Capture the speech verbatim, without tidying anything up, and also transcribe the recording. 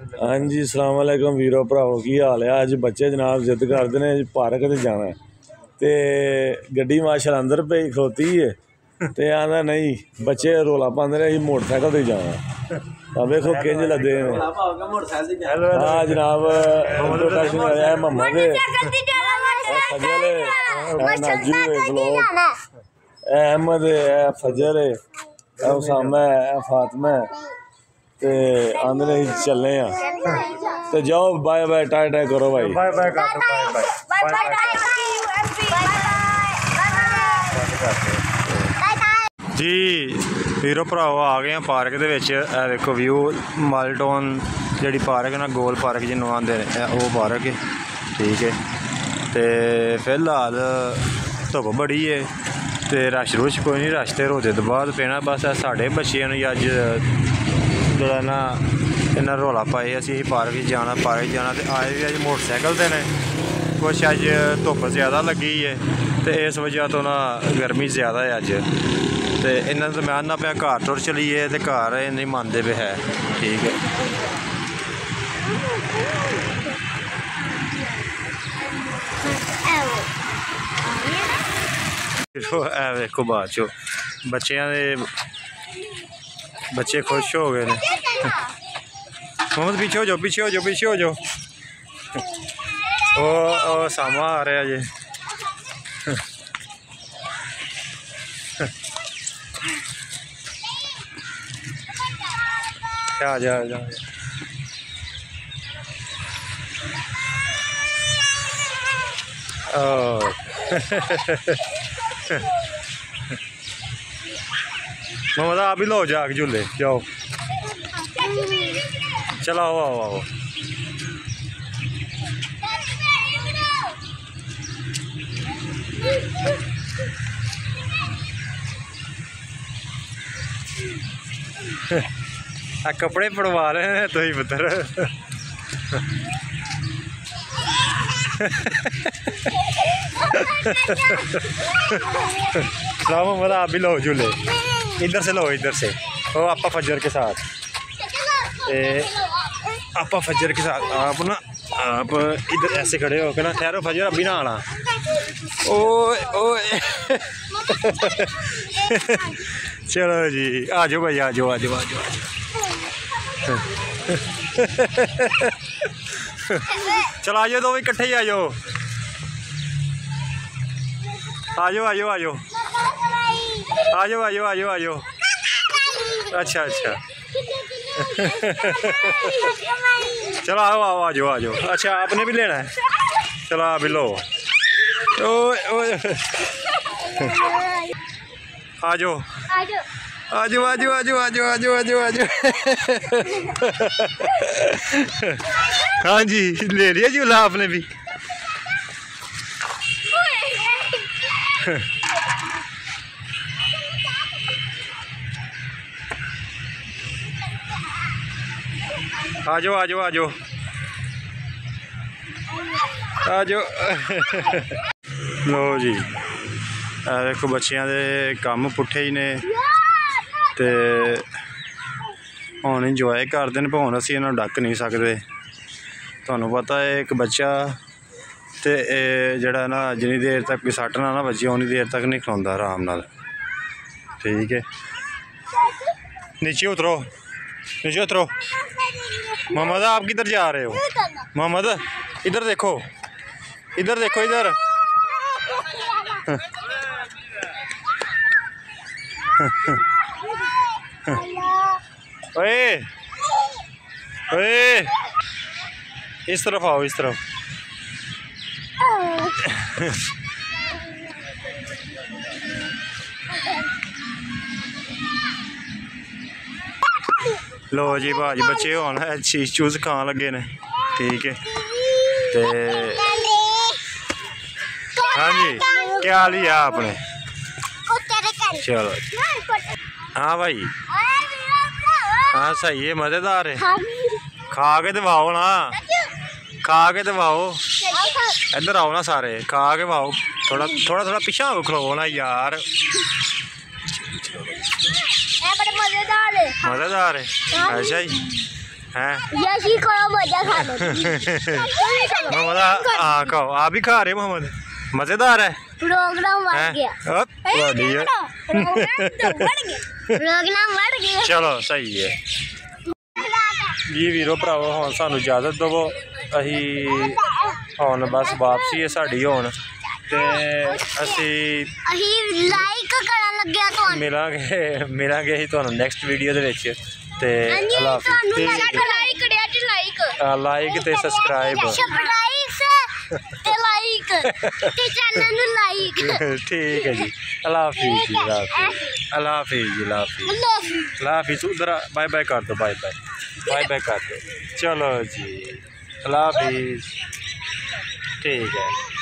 हाँ जी सलाम अलैकुम वीरो भरावो की हाल है। अज बच्चे जनाब जिद करते हैं पार्क ते जाना ते गड्डी माशा अंदर पे खड़ोती है ते आंदा नहीं बच्चे रौला पाते रहे मोटरसाइकिल ते जाना। अब देखो किंज लदे ने। हाँ जनाब इंट्रोडक्शन आया मम्मा दे फजल नाजू ब्लॉग अहमद है फजल है उसामा है फातिमा है ते आंदे ने चलने तो जाओ बाय बाय टाटा टाटा करो भाई बाय बाय बाय जी वीरो भराओ आ गए हैं पार्क दे विच। देखो व्यू मालटोन जी पार्क है ना गोल पार्क जिन्हों आते हैं वो पार्क है ठीक है। तो फिलहाल धुप बड़ी है तो रश रुश कोई नहीं रश तो रोजे तो बाद पैना बस साढ़े बच्चों ने अज जोड़ा ना इन्ना रौला पाए असी पार्क जाना पार्क जाना तो आए भी अज मोटरसाइकिल से ने कुछ अज धुप ज़्यादा लगी है तो इस वजह तो ना गर्मी ज़्यादा है अज तो इन्होंने तो मैं आना पाया घर तुर चलीए तो घर नहीं मानते पे है ठीक है। देखो बाद चो बच्चों के बच्चे खुश हो गए ने। मोहम्मद पीछे हो जाओ पीछे हो जाओ पीछे हो जाओ ओ, ओ सामा आ रहा जी। आ जा आ जा मोहम्मद आप ही लो जाके झूले जाओ चलो आओ आओ आओ। आ कपड़े पड़वा रहे हैं तो ही पुत्र मोहम्मद आप भी लो झूले इधर से लो इधर से ओ आपा फजर के साथ ए, आपा फजर के साथ आप ना आप इधर ऐसे खड़े हो के ना ठहरो फजर अभी ना आना ओ ओ चलो जी आ जाओ भाई आ जाओ आ जाओ आ जाओ चलो आ जाओ दो इकट्ठे ही आ जाओ आ जाओ आ जाओ आ जाओ आ जाओ आ जाओ आ जाओ आ जाओ अच्छा अच्छा चलो आओ आओ आ जाओ आ जाओ अच्छा आपने भी लेना है चलो आप भी लो ओ ओ आ जाओ आ जाओ आ जाओ आ जाओ आ जाओ आ जाओ आ जाओ आ जाओ हाँ जी ले लिया झूला आपने भी। आ जाओ आ जाओ आ जाओ आ जाओ लो जी देखो बच्चों के काम पुट्ठे ही ने ते हुण इंजॉय करते हैं भावें असीं इन्हां नूं डक नहीं सकते। तुहानूं पता है एक बच्चा तो जड़ा ना जिन्नी देर तक कोई सट्ट ना ना बच्चे उन्नी देर तक नहीं खलोंदा आराम नाल ठीक है। नीचे उतरो नीचे उतरो। मोहम्मद आप किधर जा रहे हो मोहम्मद इधर देखो इधर देखो इधर ओए ओए इस तरफ आओ इस तरफ लो जी भाजी बच्चे होना चीज चूज खान लगे ने ठीक है। ते हाँ जी क्या हाल है आपने चलो हाँ भाई हाँ सही है मज़ेदार है खा के दबाओ ना खा के दबाओ इधर आओ ना सारे खा के भाओ थोड़ा थोड़ा थोड़ा पिछा खलो ना यार मज़ेदार है अच्छा जी हैं यही करो मजा खा लो मोहम्मद हाँ कहो आप भी खा रहे हो मोहम्मद मज़ेदार है प्रोग्राम बढ़ हैं? गया अप, वाडी है। प्रोग्राम बढ़ गया चलो सही है जी वीरो भरावो हुण सानू इजाजत दवो अही हुण बस वापसी है साडी हुण ते असी अही लाइक करन लग्या तुहानू मिलांगे मिलांगे असी तुहानू नैक्सट वीडियो दे विच ते अल्लाह हाफिज़ ते लाइक करिया जी लाइक लाइक ते सब्सक्राइब सब्सक्राइब ते लाइक ते चैनल नू लाइक ठीक है जी अल्लाह हाफिज़ जी अल्लाह हाफिज़ अल्लाह हाफिज़ जी अल्लाह हाफिज़ अल्लाह हाफिज़ उधर बाय बाय कर दो बाय बाय बाय बाय कर दो चलो जी अल्लाह हाफिज़ ठीक है।